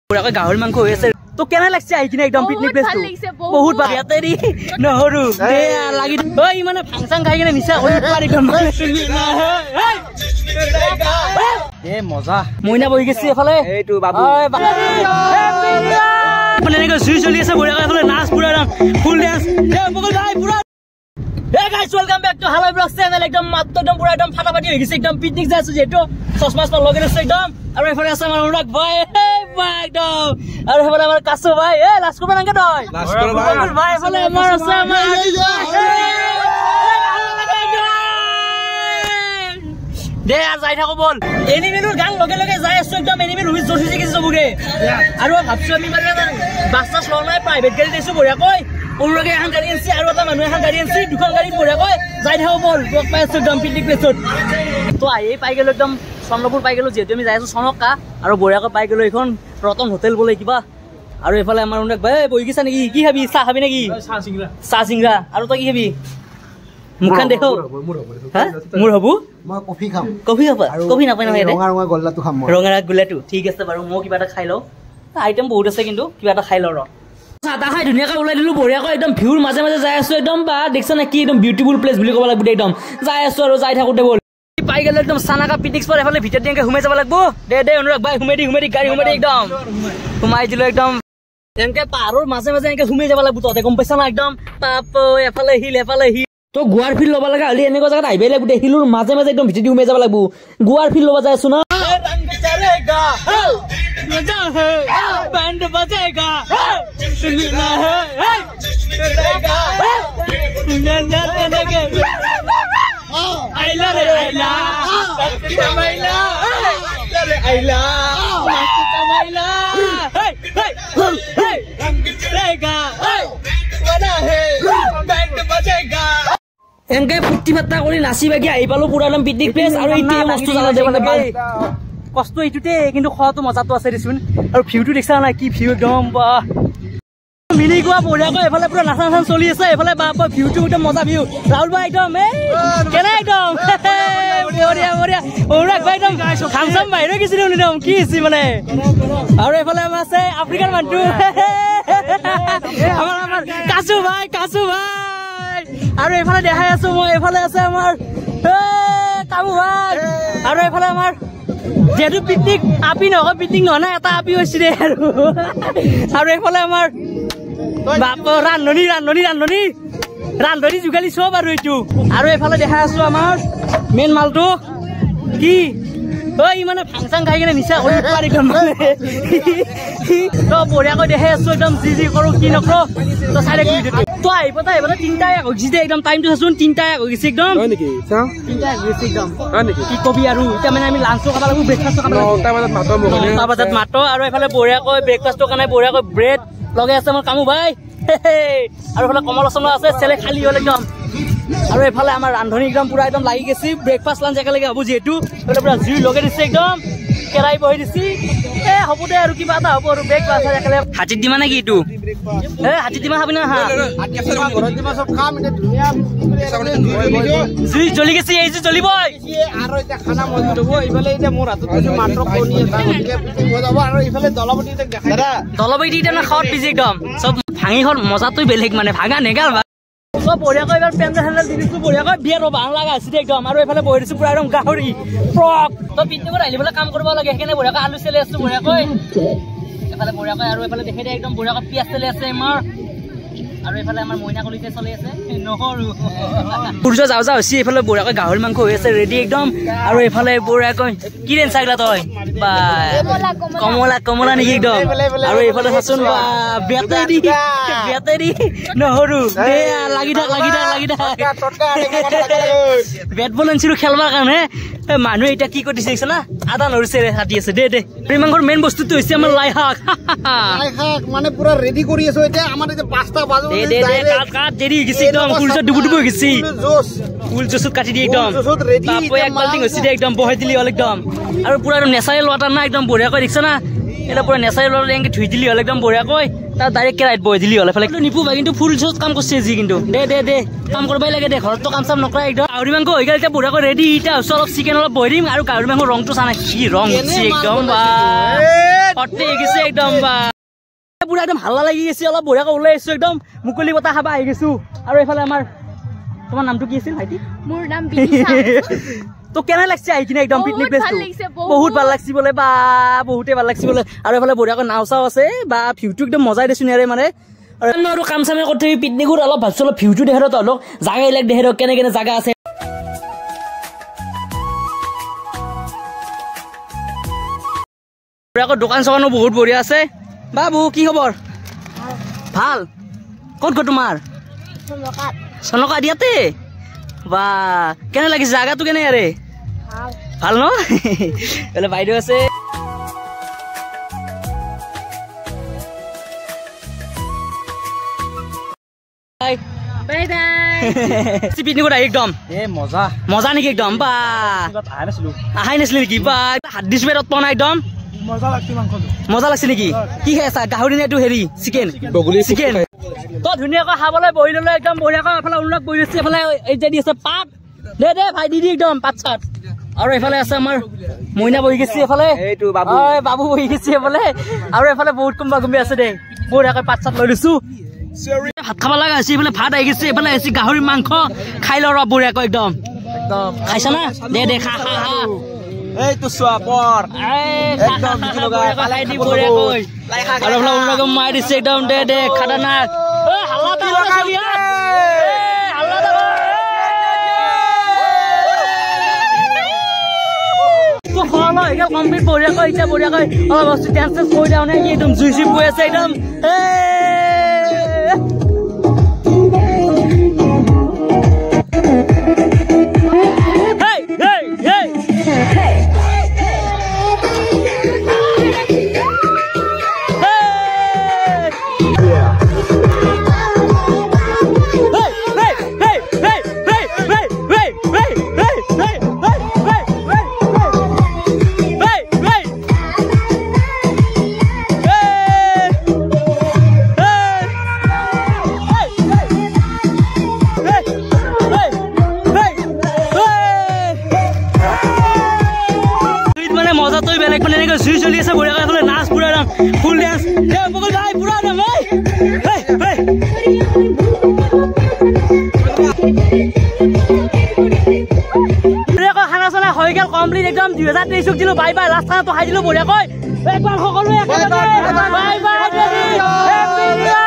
পুরাকৈ গাহৰি মাংস হৈ আছে তো কেনে লাগছে আহি কিনে একদম পিকনিক প্লেসটো বহুত ভাল ইয়াতেৰি নহৰু দে লাগি ওই মানে ফাংচন খাই কিনে নিচা কৰি পাৰি গম এ মজা মইনা বহি গেছি এফালে এইটো বাবু ওই মানে এনেকৈ জুই চলি আছে বঢ়িয়া এফালে নাচ পুৰা ফুল ডান্স এ বগল ভাই পুৰা Hey guys, welcome back to Hello Vlogs channel. Ekdom matto ekdom pura ekdom ফাটাফাটি হৈ গৈছে একদম পিকনিক যাইছো যেটো চশমাস পা লগে আছে একদম আৰু এফালে আছে আমাৰ অনুৰাগ ভাই ভাই একদম আৰু এফালে আমাৰ কাছু ভাই এ লাস্ট কৰিব নাগে তই লাস্ট কৰিব ভাই এফালে আমাৰ আছে আমাৰ দে আর যাই থাকো বল এনিমেলৰ গান লগে লগে যাই আছো একদম এনিমেল হুইজ জছি গেছে সবুগে আৰু ভাবছো আমি মানে বাসটা স্লো নাই প্ৰাইভেট গাড়ী দিছো বঢ়িয়া কই অনুৰাগে এখন গাড়ী আনছি আৰু এটা মানুহ এখন গাড়ী আনছি দুখন গাড়ী বঢ়িয়া কই যাই থাকো বল লগ পাই আছো একদম পিকনিক প্লেছত তো আহি পাই গেল একদম চন্দ্ৰপুৰ পাই গেল যেহেতু আমি যাই আছো চনকা আৰু বঢ়িয়াকৈ পাই গেল এখন ৰতন হোটেল বলে কিবা আৰু এফালে আমাৰ অনুৰাগ ভাই বহি গিছা নেকি কি খাবি চাহ খাবি নেকি চাহ সিংৰা আৰু তই কি খাবি মুখান দেখো হ্যাঁ মুর হবু মই কফি খাম কফি খাবা কফি নাপাই নহয় ৰঙা ৰঙা গল্লাটো খাম মই ৰঙা গুলাটো ঠিক আছে বাৰু মই কিবা এটা খাই লও আইটেম বহুত আছে কিন্তু কিবা এটা খাই লও ৰ সাদা খাই ধুনিয়াকৈ ওলাই দিলো বঢ়িয়াকৈ একদম ভিউৰ মাজে মাজে যাই আছো একদম বা দেখছ না কি একদম বিউটিফুল প্লেস বুলি ক'ব লাগিব একদম যাই আছো আৰু যাই থাকোতে বল পাই গেল একদম সানাকা পিকনিক স্পট এফালে ভিতর দিকে ঘুমাই যাব লাগিব দে অনুৰাগ ভাই ঘুমাই দি গাড়ী ঘুমাই দি একদম ঘুমাই দিলো একদম এনেকে পাহাৰৰ মাজে মাজে এনেকে ঘুমাই যাব লাগিব ততে গম পাইছা না একদম পাপ এফালে হিল তো গোৱাৰ ফিল লবা লাগা হলি এনেকুৱা জায়গা আইবে লাগব দেখিলুৰ মাজে মাজে একদম ভিতৰি উমে যাব লাগিব গোৱাৰ ফিল লবা যাই আছো না रंग चलेगा मजा है बैंड बजेगा सुनना है चलेगा नंजा तनेगे आइला रे आइला कमाइला रे आइला कमाइला हे हे रंग चलेगा मजा है बैंड बजेगा এনকে ফুটি ফাটা কৰি নাচি বাগি আহি পালো পুৰা একদম পিকনিক প্লেস আৰু এইতে বস্তু জানা দে মানে কষ্ট এইটোতে কিন্তু খোৱাটো মজাটো আছে দিছুন আৰু ভিউটো দেখছা না কি ভিউ একদম বা মিনি গোৱা বঢ়িয়াকৈ এফালে পুৰা নাচা নাচা চলি আছে এফালে বাপ ভিউটো একদম মজা ভিউ ৰাহুল ভাই একদম কেনে একদম বঢ়িয়া বঢ়িয়া অনুৰাগ ভাই একদম খামচাম বাহিৰ গৈছিল একদম কি হৈছে মানে আৰু এফালে আমাৰ আছে আফ্ৰিকাৰ মানুহ আমাৰ কাছু ভাই আৰু এফালে দেখাই আছো মই এফালে আছে আমাৰ কাবু ভাই আৰু এফালে আমাৰ যেহেতু পিকনিক আপি নহয় পিকনিক নহয় না এটা আপি হৈছে দে আৰু এফালে আমাৰ বাপ ৰান্ধনি যোগালি চব আৰু এইটো আৰু এফালে দেখাই আছো আমাৰ মেইন মালটো কি ওই মানে ফাংচন খাই কিনে নিচা কৰি পাৰি গম তো বঢ়িয়াকৈ দেখাই আছো একদম যি কৰো কি নকৰো তো চাই তো আহিব তিনটা হৈ গৈছে একদম টাইমটো চাচোন 3টা হৈ গৈছে একদম হয় নেকি 3টা হৈ গৈছে একদম হয় নেকি কি কবি আৰু এতিয়া মানে আমি লাঞ্চো খাব লাগিব ব্ৰেকফাস্টো খাব লাগিব 9টা বজাত মাতো আৰু এফালে বঢ়িয়াকৈ ব্ৰেকফাস্টৰ কাৰণে বঢ়িয়াকৈ ব্ৰেড লগাই আছে আমাৰ কামু ভাই আৰু এফালে কমল চমলা আছে চেলে খালি হ'ল একদম আৰু এফালে আমাৰ ৰান্ধনি একদম পুৰা একদম লাগি গৈছে ব্ৰেকফাস্ট লাঞ্চ একেলগে হ'ব যিহেতু পুৰা জুই লগাই দিছে একদম কেৰাহী বহি দিছি হ'ব দে আৰু কিবা এটা হ'ব আৰু ব্ৰেকফাস্ট একেলগে হাতীত দিমা নেকি এইটো হাতীত দিমা খাবি না জুই জ্বলি গৈছে এই জুই জ্বলিব আৰু এতিয়া খানা মজুত হ'ব এইফালে এতিয়া মোৰ হাতত মাত্ৰ কণী এটা গতিকে পিটিব যাব আৰু এইফালে দলপতি দেখাই দলপতি এতিয়া খাওয়াত পিজি একদম চব ভাঙি ঘৰ মজাটোই বেলেগ মানে ভাঙা নেগাল সব বঢ়িয়াকৈ এবাৰ পেণ্ডেল হেণ্ডেল দি দিছো বঢ়িয়াকৈ বিয়াৰ ভাল লগা আছিল একদম আৰু এইফালে বহি দিছো পুৰা একদম গাহৰি ফ্ৰক তো পিকনিকত আহিবলৈ কাম কৰিব লাগে সেইকাৰণে বঢ়িয়াকৈ আলু চেলি আছো বঢ়িয়াকৈ এফালে বঢ়িয়াকৈ আৰু এফালে দেখে একদম বঢ়িয়াকৈ পিয়াজ চেলি আছে আমাৰ আৰু এফালে আমাৰ মইনা কলিতে চলি আছে নহৰু সূৰ্য যাও হৈছে এইফালে বঢ়িয়াকৈ গাহৰি মাংস হৈ আছে ৰেডি একদম আৰু এইফালে বঢ়িয়াকৈ কি ৰেঞ্জ চাগলা তই বা কমলা নেকি একদম আৰু এইফালে চাচোন বা বেটেৰী নহৰু লাগি থাক বেট বল আনিছিলো খেলবাৰ কাৰণে মানুহে এতিয়া কি কৰি দিছে না আদা নহৰু চেৰে কাটি আছে দে মাংসৰ মেইন বস্তুটো হৈছে আমাৰ লাই শাক মানে পুৰা ৰেডি কৰি আছো এতিয়া আমাৰ এতিয়া 5টা বাজে কাট দেৰি গিছি একদম ফুলছ ডুবু গিছি ফুল জুসুত কাটি দি একদম তাপো এক বাল্টিং হৈছে দে একদম বহাই দিলি হল একদম আৰু পুৰা নেচাৰেল ওয়াটাৰ না একদম বঢ়িয়া কৈ দেখছ না এটা পুৰা নেচাৰেল ওয়াটাৰ এংকে ধুই দিলি হল একদম বঢ়িয়া কৈ তাৰ ডাইৰেক্ট কেৰাইত বৈ দিলি হলে ফেলে নিপু ভাই কিন্তু ফুল চোজ কাম কৰিছে যি কিন্তু দে কাম কৰবাই লাগে দে ঘৰত তো কাম চাম নকৰা একদম গাহৰি মাংস হৈ গ'ল এতিয়া বঢ়িয়াকৈ ৰেডি এতিয়া অলপ চিকেন অলপ বহি দিম আৰু গাহৰি মাংস ৰংটো চানা কি ৰং হৈছে একদম বা ফটে গৈছে একদম বা পুৰা একদম হাল্লা লাগি গৈছে অলপ বঢ়িয়াকৈ ওলাই আহিছো একদম মুকলি বতাহ খাবা আহি গৈছো আৰু এইফালে আমাৰ তোমাৰ নামটো কি আছিল ভাইটি মোৰ নাম বিনিশা তো কেনে লাগছে আহি কিনে একদম পিকনিক প্লেসটো বহুত ভাল লাগছি বলে বা বহুতে ভাল লাগছি বলে আৰু এফালে বঢ়িয়াকৈ নাও চাও আছে বা ভিউটো একদম মজাই দেচোন ইয়াৰে মানে আৰু কাম চামে কৰি পিকনিকত অলপ ভাবছো অলপ ভিউটো দেখে তো অলপ জাগাবিলাক দেখে কেনে কেনে জাগা আছে বঢ়িয়াকৈ দোকান চোকানো বহুত বঢ়িয়া আছে বাবু কি খবৰ ভাল ক'ত তোমাৰ চনকা দিয়াতে বা কেনে লাগিছে জাগাটো কেনে আৰে ভাল ন এলে বাইদেউ আছে বাই বাই পিকনিকত আহি একদম মজা মজা নেকি একদম বা আহাই নাছিলি নেকি বা হাত দিছো পেটত পোৱা নাই একদম মজা লাগছে নেকি কি খাই আছা গাহৰি নে এইটো হেৰি চিকেন চিকেন তো ধুনীয়াকৈ খাবলৈ বহি ললে একদম বঢ়িয়াকৈ এফালে উন্নত বহি দিছে এফালে এই যে দি আছে পাত দে ভাই দি একদম পাত চাত আৰু এফালে আছে আমাৰ মইনা বহি গৈছে এফালে বাবু বহি গৈছে এফালে আৰু এফালে বহুত কোনোবা কোনোবি আছে দে বঢ়িয়াকৈ পাত চাত লৈ লৈছো ভাত খাব লগা হৈছে এইফালে ভাত আহি গৈছে এইফালে আহিছে গাহৰি মাংস খাই ল বঢ়িয়াকৈ একদম খাইছা না দে খা এইটো চোৱা পৰ একদম কি লগা কালাই দি বঢ়িয়াকৈ আৰু লগা মাৰি দিছে একদম দে খাটা না হাল্লা তা চলি হাল্লা তা তো খলা একদম কমপ্লিট বঢ়িয়াকৈ এতিয়া বঢ়িয়াকৈ অলপ বস্তু ডান্স কৰি দাও নে একদম জুইচি বৈ আছে একদম জুই চলি আছে বঢ়িয়াকৈ এফালে নাচ পুৰা একদম ফুল ডেন্স বগল ভাই পুৰা একদম খানা চানা হৈ গ'ল কমপ্লিট একদম 2023 দিলো বাই বাই লাষ্ট খানাটো খাই দিলো বঢ়িয়াকৈ একবাৰ সকলোৱে বাই বাই